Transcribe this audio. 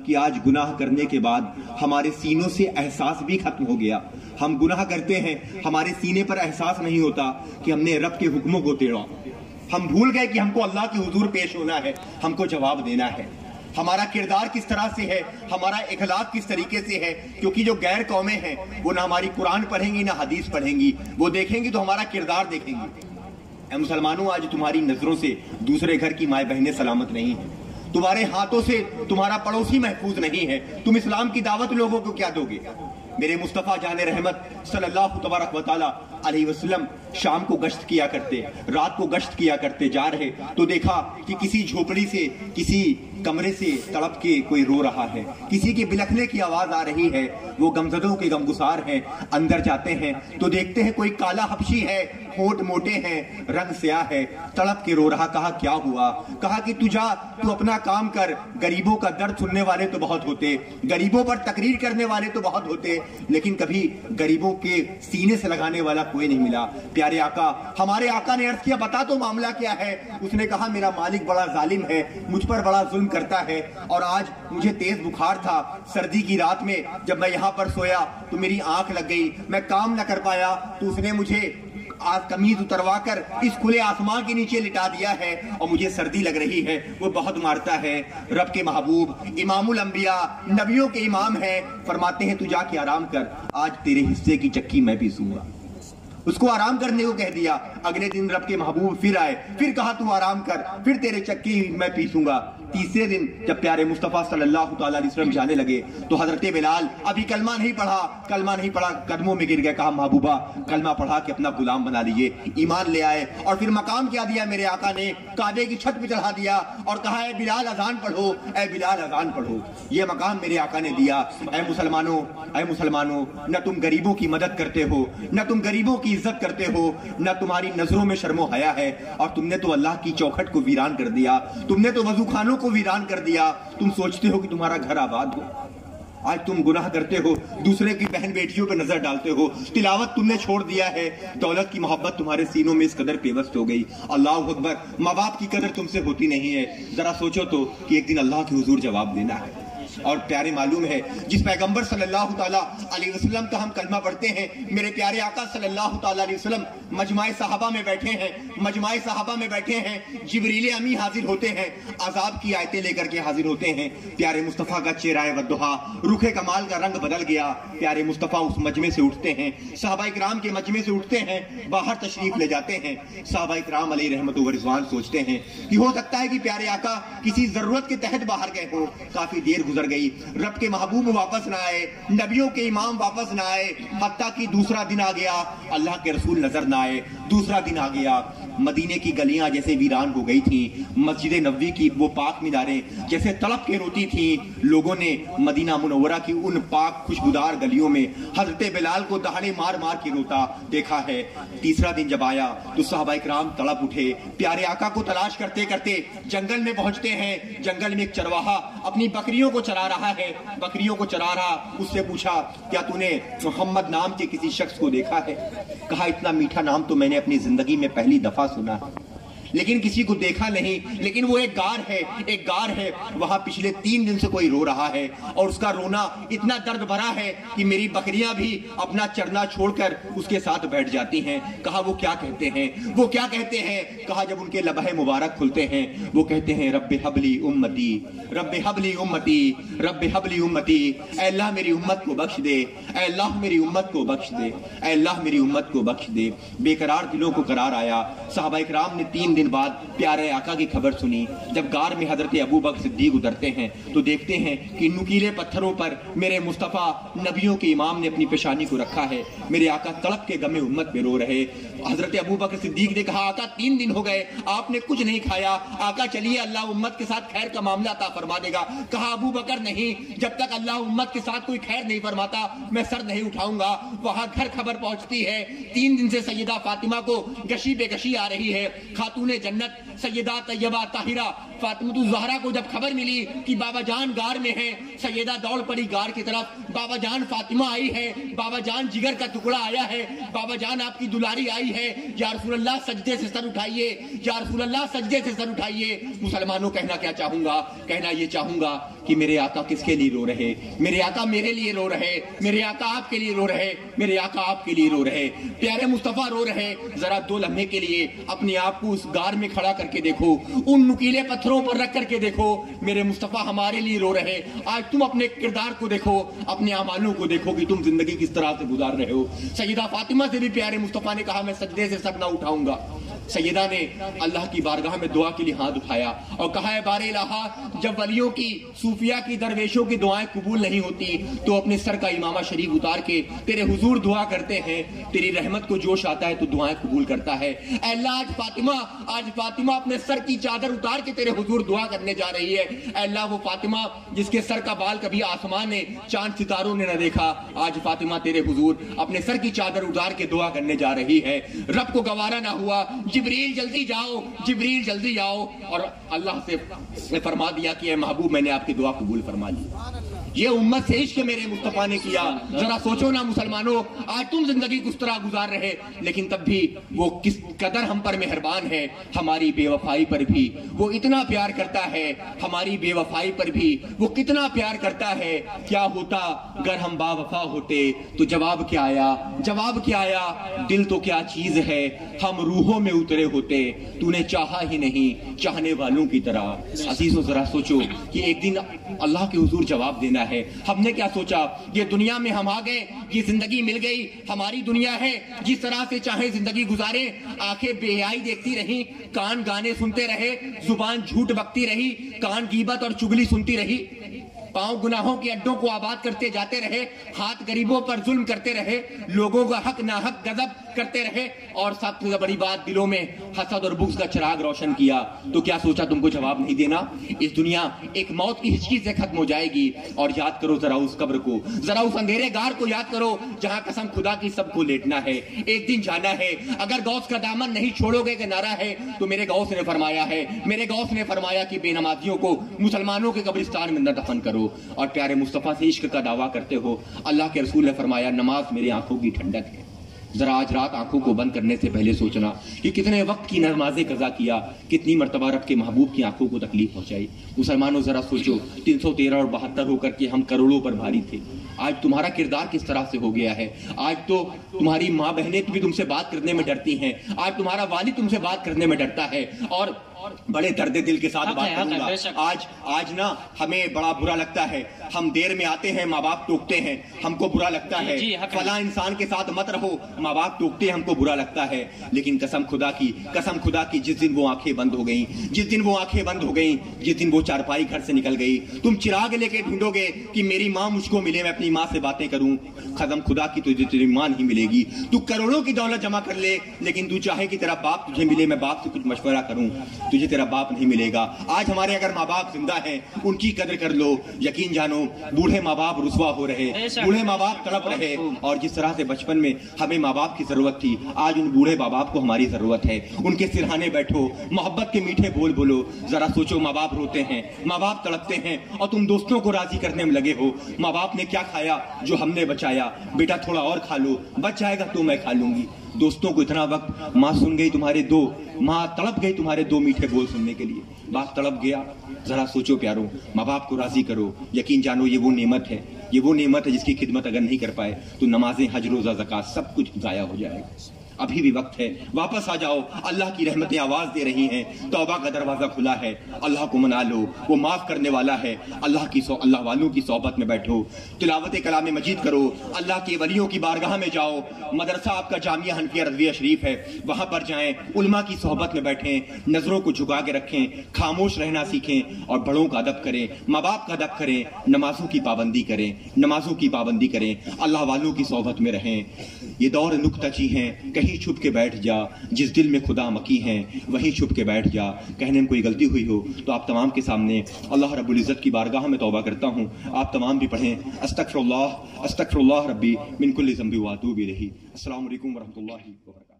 کہ آج گناہ کرنے کے بعد ہمارے سینوں سے احساس بھی ختم ہو گیا. ہم گناہ کرتے ہیں, ہمارے سینے پر احساس نہیں ہوتا کہ ہم نے رب کے حکموں کو توڑا. ہم بھول گئے کہ ہم کو اللہ کے حضور پیش ہونا ہے, ہم کو جواب دینا ہے. ہمارا کردار کس طرح سے ہے, ہمارا اخلاق کس طریقے سے ہے, کیونکہ جو غیر قومیں ہیں وہ نہ ہماری قرآن پڑھیں گی نہ حدیث پڑھیں گی, وہ دیکھیں گی تو ہمارا کردار دیکھیں گی. اے مسلمانوں, آج تمہاری نظروں سے دوسرے گھر کی مائیں بہنیں سلامت نہیں ہیں, تمہارے ہاتھوں سے تمہارا پڑوسی محفوظ نہیں ہے. تم اسلام کی دعوت لوگوں کو کیا دو گے؟ میرے مصطفیٰ جان رحمت صلی اللہ تبارک و تعالی علیہ وسلم شام کو گشت کیا کرتے, رات کو گشت کیا کرتے. جا رہے تو دیکھا کہ کسی جھوپڑی سے, کسی کمرے سے تڑپ کے کوئی رو رہا ہے, کسی کے بلکنے کی آواز آ رہی ہے, وہ غمزدوں کے غمگسار ہیں. اندر جاتے ہیں تو دیکھتے ہیں کوئی کالا حبشی ہے, ہونٹ موٹے ہیں, رنگ سیاہ ہے, تڑپ کے رو رہا. کہا کیا ہوا؟ کہا کہ تو اپنا کام کر, غریبوں کا درد سننے والے تو بہت ہوتے, غریبوں پر تقریر کرنے والے تو بہت ہوتے, لیکن کبھی غریبوں کے سینے سے لگانے والا کوئی نہیں ملا. پیارے آقا, ہمارے آقا نے عرض کیا بتا تو معاملہ کیا ہے؟ اس نے کہا میرا مالک بڑا ظالم ہے, مجھ پر بڑا ظلم کرتا ہے, اور آج مجھے تیز بخار تھا. سردی کی رات میں جب میں یہاں پر سویا تو میری آنکھ لگ گئی, میں کام نہ کر پایا, تو اس نے مجھے قمیض اتروا کر اس کھلے آسمان کے نیچے لٹا دیا ہے, اور مجھے سردی لگ رہی ہے, وہ بہت مارتا ہے. رب کے محبوب امام الانبیاء, نبیوں کے امام ہیں, فرماتے ہیں تو جا کے آرام کر, آج تیرے حصے کی چکی میں پیسوں گا. اس کو آرام کرنے کو کہہ دیا. اگلے دن رب کے محبوب پھر آئے, پھر کہا تو آرام کر, پھر تیرے چکی میں پیسوں گا. تیسرے دن جب پیارے مصطفیٰ صلی اللہ تعالیٰ علیہ وسلم جانے لگے تو حضرت بلال ابھی کلمہ نہیں پڑھا, قدموں میں گر گیا. کہا محبوبہ کلمہ پڑھا کے اپنا غلام بنا لیجئے. ایمان لے آئے, اور پھر مقام کیا دیا میرے آقا نے, کعبے کی چھت پہ چڑھا دیا اور کہا اے بلال اذان پڑھو, اے بلال اذان پڑھو. یہ مقام میرے آقا نے دیا. اے مسلمانوں, نہ تم غریبوں کی مدد کرتے ہو, نہ تم غریبوں کی عزت کرتے ہو, نہ تمہاری نظروں میں شرم و حیا ہے, اور تم نے تو اللہ کی چوکھٹ کو ویران کر دیا, تم نے تو وضو خانوں کو ویران کر دیا. تم سوچتے ہو کہ تمہارا گھر آباد ہو, آج تم گناہ کرتے ہو, دوسرے کی بہن بیٹیوں پہ نظر ڈالتے ہو, تلاوت تم نے چھوڑ دیا ہے, دولت کی محبت تمہارے سینوں میں اس قدر پیوست ہو گئی. اللہ اکبر, ماں باپ کی قدر تم سے ہوتی نہیں ہے. ذرا سوچو تو کہ ایک دن اللہ کے حضور جواب دینا ہے. اور پیارے معلوم ہے جس پیغمبر صلی اللہ تعالیٰ علیہ وسلم کا ہم کلمہ پڑھتے ہیں, میرے پیارے آقا صلی اللہ تعالیٰ علیہ وسلم مجمع صحابہ میں بیٹھے ہیں, جبریل امی حاضر ہوتے ہیں, عذاب کی آیتیں لے کر کے حاضر ہوتے ہیں. پیارے مصطفیٰ کا چہرہ والضحیٰ, رخ کمال کا رنگ بدل گیا. پیارے مصطفیٰ اس مجمع سے اٹھتے ہیں, صحابہ اکرام کے مجمع سے اٹھتے ہیں, باہر تشریف لے جاتے ہیں. صحابہ اکرام علیہ رحمت و رضوان سوچتے ہیں کہ ہو سکتا ہے کہ پیارے آقا کسی ضرورت کے تحت باہر گئے ہو. کافی دیر گزر گئی, رب کے محبوب واپس نہ آئے, نبیوں کے امام واپس نہ آئے, حتیٰ کہ دوسرا دن آ گیا, اللہ کے رسول نظر نہ آئے. دوسرا دن آ گیا, مدینے کی گلیاں جیسے ویران ہو گئی تھیں, مسجد نبوی کی وہ پاک میناریں جیسے تڑپ کے روتی تھیں. لوگوں نے مدینہ منورہ کی ان پاک خوشبودار گلیوں میں حضرت بلال کو دہاڑے مار مار کے روتا دیکھا ہے. تیسرا دن جب آیا تو صحابہ اکرام تڑپ اٹھے, پیارے آقا کو تلاش کرتے کرتے جنگل میں پہنچتے ہیں. جنگل میں ایک چرواہا اپنی بکریوں کو چرا رہا ہے, اس سے پوچھا کیا تو نے محمد نام کے کسی شخص کو دیکھا ہے؟ کہا اتنا میٹھا نام تو میں نے اپنی زندگی میں پہلی دفعہ سنا, لیکن کسی کو دیکھا نہیں. لیکن وہ ایک غار ہے, وہاں پچھلے 3 دن سے کوئی رو رہا ہے, اور اس کا رونا اتنا درد بھرا ہے کہ میری بکریاں بھی اپنا چرنا چھوڑ کر اس کے ساتھ بیٹھ جاتی ہیں. کہا وہ کیا کہتے ہیں؟ کہا جب ان کے لبہ مبارک کھلتے ہیں وہ کہتے ہیں رب حبلی امتی, رب حبلی امتی, رب حبلی امتی. اے اللہ میری امت کو بخش دے, اے اللہ میری امت کو بخش دے, اے اللہ میری امت کو بخش دے. بے قرار دلوں کو قرار آیا. صحابہ اکرام نے 3 دن بعد پیارے آقا کی خبر سنی. جب غار میں حضرت ابو بکر صدیق اترتے ہیں تو دیکھتے ہیں کہ نکیلے پتھروں پر میرے مصطفیٰ نبیوں کے امام نے اپنی پیشانی کو رکھا ہے. میرے آقا تڑپ کے غم امت پہ رو رہے. حضرت ابو بکر صدیق نے کہا آقا 3 دن ہو گئے آپ نے کچھ نہیں کھایا, آقا چلیے اللہ امت کے ساتھ خیر کا معاملہ عطا فرما دے گا. کہا ابو بکر نہیں, جب تک اللہ امت کے ساتھ کوئی خیر نہیں فرماتا میں سر نہیں اٹھاؤں گا. وہاں گھر خبر پہنچتی ہے 3 دن سے سیدہ فاطمہ کو گشی بے گشی آ رہی ہے. خاتون جنت سیدہ طیبہ طاہرہ فاطمہ الزہرا کو جب خبر ملی کہ بابا جان غار میں ہیں، سیدہ دوڑ پڑی غار کی طرف، بابا جان فاطمہ آئی ہے، بابا جان جگر کا ٹکڑا آیا ہے، بابا جان آپ کی دلاری آئی ہے، یا رسول اللہ سجدے سے سر اٹھائیے، یا رسول اللہ سجدے سے سر اٹھائیے۔ مسلمانوں کہنا کیا چاہوں گا؟ کہنا یہ چاہوں گا کہ میرے آقا کس کے لیے رو رہے؟ میرے آقا میرے لیے رو رہے، میرے آقا آپ کے لیے رو رہے، میرے آقا آپ کے لیے رو رہے، پیارے مصطفیٰ رو رہے۔ ذرا 2 لمحے کے لیے اپنے آپ کو اس غار میں کھڑا کر کے دیکھو، ان نکیلے پتھروں پر رکھ کر کے دیکھو، میرے مصطفیٰ ہمارے لیے رو رہے۔ آج تم اپنے کردار کو دیکھو، اپنے اعمالوں کو دیکھو کہ تم زندگی کس طرح سے گزار رہے ہو۔ سیدہ فاطمہ سے بھی پیارے مصطفیٰ نے کہا میں سجدے سے سر نہ اٹھاؤں گا۔ سیدہ نے اللہ کی بارگاہ میں دعا کے لیے ہاتھ اٹھایا اور کہا ہے بار الہا، جب ولیوں کی، صوفیاء کی، درویشوں کی دعائیں قبول نہیں ہوتی تو اپنے سر کا امامہ شریف اتار کے تیرے حضور دعا کرتے ہیں، تیری رحمت کو جوش آتا ہے تو دعائیں قبول کرتا ہے۔ اے اللہ آج فاطمہ اپنے سر کی چادر اتار کے تیرے حضور دعا کرنے جا رہی ہے۔ اے اللہ وہ فاطمہ جس کے سر کا بال کبھی آسمان نے، چاند ستاروں نے نہ دیکھا، آج فاطمہ تیرے حضور اپنے سر کی چادر اتار کے دعا کرنے جا رہی ہے۔ رب کو گوارا نہ ہوا، جبریل جلدی جاؤ، جبریل جلدی آؤ، اور اللہ سے فرما دیا کہ اے محبوب میں نے آپ کی دعا قبول فرما لی۔ یہ امت سے عشق میرے مصطفیٰ نے کیا۔ ذرا سوچو نا مسلمانوں، آج تم زندگی کس طرح گزار رہے، لیکن تب بھی وہ کس قدر ہم پر مہربان ہے، ہماری بے وفائی پر بھی وہ اتنا پیار کرتا ہے، ہماری بے وفائی پر بھی وہ کتنا پیار کرتا ہے۔ کیا ہوتا اگر ہم با وفا ہوتے تو جواب کیا آیا؟ جواب کیا آیا؟ دل تو کیا چیز ہے، ہم روحوں میں اترے ہوتے، تو نے چاہا ہی نہیں چاہنے والوں کی طرح۔ عزیزو ذرا سوچو کہ ایک دن اللہ کے حضور جواب دینا ہے۔ ہم نے کیا سوچا؟ یہ دنیا میں ہم آ گئے، یہ زندگی مل گئی، ہماری دنیا ہے، جس طرح سے چاہے زندگی گزارے۔ آنکھیں بے حیائی دیکھتی رہی، کان گانے سنتے رہے، زبان جھوٹ بکتی رہی، کان غیبت اور چگلی سنتی رہی، پاؤں گناہوں کے اڈوں کو آباد کرتے جاتے رہے، ہاتھ غریبوں پر ظلم کرتے رہے، لوگوں کا حق ناحق غضب کرتے رہے، اور سب سے بڑی بات دلوں میں حسد اور بغض کا چراغ روشن کیا۔ تو کیا سوچا تم کو جواب نہیں دینا؟ اس دنیا ایک موت کی ہچکی سے ختم ہو جائے گی، اور یاد کرو ذرا اس قبر کو، ذرا اس اندھیرے غار کو یاد کرو جہاں قسم خدا کی سب کو لیٹنا ہے، ایک دن جانا ہے۔ اگر غوث کا دامن نہیں چھوڑو گے کہ نعرہ ہے، تو میرے غوث نے فرمایا ہے، میرے غوث نے فرمایا کہ بے نمازیوں کو مسلمانوں کے قبرستان میں نہ دفن کرو۔ اور پیارے مصطفیٰ سے عشق کا دعویٰ کرتے ہو، اللہ کے رسول نے فرمایا نماز میری آنکھوں کی ٹھنڈک ہے۔ ذرا آج رات آنکھوں کو بند کرنے سے پہلے سوچنا کہ کتنے وقت کی نمازیں قضا کیا، کتنی مرتبہ رب کے محبوب کی آنکھوں کو تکلیف پہنچائی۔ مسلمانوں ذرا سوچو، 313 اور 72 ہو کر کے ہم کروڑوں پر بھاری تھے، آج تمہارا کردار کس طرح سے ہو گیا ہے۔ آج تو تمہاری ماں بہنیں بھی تم سے بات کرنے میں ڈرتی ہیں، آج تمہارا والد تم سے بات کرنے میں ڈرتا ہے، اور بڑے درد دل کے ساتھ بات کروں گا۔ آج نا ہمیں بڑا برا لگتا ہے، ہم دیر میں آتے ہیں، ماں باپ ٹوکتے ہیں، ہم کو برا لگتا ہے، فلاں انسان کے ساتھ مت رہو، ماں باپ ٹوکتے ہیں، ہم کو برا لگتا ہے۔ لیکن قسم خدا کی جس دن وہ آنکھیں بند ہو گئیں، جس دن وہ چارپائی گھر سے نکل گئی، تم چراغ لے کے ڈھونڈو گے کہ میری ماں مجھ کو ملے، میں اپنی ماں سے باتیں کروں، قسم خدا کی تجھے تیری ماں نہیں ملے گی۔ تو کروڑوں کی دولت جمع کر لے، لیکن تو چاہے کہ تیرا باپ تجھے ملے، میں باپ سے کچھ مشورہ کروں، تجھے تیرا باپ نہیں ملے گا۔ آج ہمارے اگر ماں باپ زندہ ہیں، ان کی قدر کر لو۔ یقین جانو بوڑھے ماں باپ رسوا ہو رہے، بوڑھے ماں باپ تڑپ رہے، اور جس طرح سے بچپن میں ہمیں ماں باپ کی ضرورت تھی، آج ان بوڑھے ماں باپ کو ہماری ضرورت ہے۔ ان کے سرہانے بیٹھو، محبت کے میٹھے بول بولو۔ ذرا سوچو، ماں باپ روتے ہیں، ماں باپ تڑپتے ہیں، اور تم دوستوں کو راضی کرنے میں لگے ہو۔ ماں باپ نے کیا کھایا جو ہم نے بچایا؟ بیٹا تھوڑا اور کھا لو، بچ جائے گا تو میں کھا لوں گی۔ دوستوں کو اتنا وقت، ماں سن گئی تمہارے ماں تڑپ گئی تمہارے 2 میٹھے بول سننے کے لیے، باپ تڑپ گیا۔ ذرا سوچو پیارو، ماں باپ کو راضی کرو۔ یقین جانو یہ وہ نعمت ہے جس کی خدمت اگر نہیں کر پائے تو نمازیں، حج، روزہ، زکوٰۃ سب کچھ ضائع ہو جائے گا۔ ابھی بھی وقت ہے، واپس آ جاؤ، اللہ کی رحمتیں آواز دے رہی ہیں، توبہ کا دروازہ کھلا ہے، اللہ کو منا لو، وہ معاف کرنے والا ہے۔ اللہ والوں کی صحبت میں بیٹھو، تلاوت کلام مجید کرو، اللہ کے ولیوں کی بارگاہ میں جاؤ۔ مدرسہ آپ کا جامعہ حنفیہ رضویہ شریف ہے، وہاں پر جائیں، علماء کی صحبت میں بیٹھیں، نظروں کو جھکا کے رکھیں، خاموش رہنا سیکھیں، اور بڑوں کا ادب کریں، ماں باپ کا ادب کریں، نمازوں کی پابندی کریں، اللہ والوں کی صحبت میں رہیں۔ یہ دور نکتہ چی ہیں، کہیں چھپ کے بیٹھ جا، جس دل میں خدا مکی ہیں وہیں چھپ کے بیٹھ جا۔ کہنے میں کوئی غلطی ہوئی ہو تو آپ تمام کے سامنے اللہ رب العزت کی بارگاہ میں توبہ کرتا ہوں، آپ تمام بھی پڑھیں، استغفر اللہ ربی من کل ذنب و اتوب الیہ۔ السلام علیکم ورحمۃ اللہ وبرکاتہ۔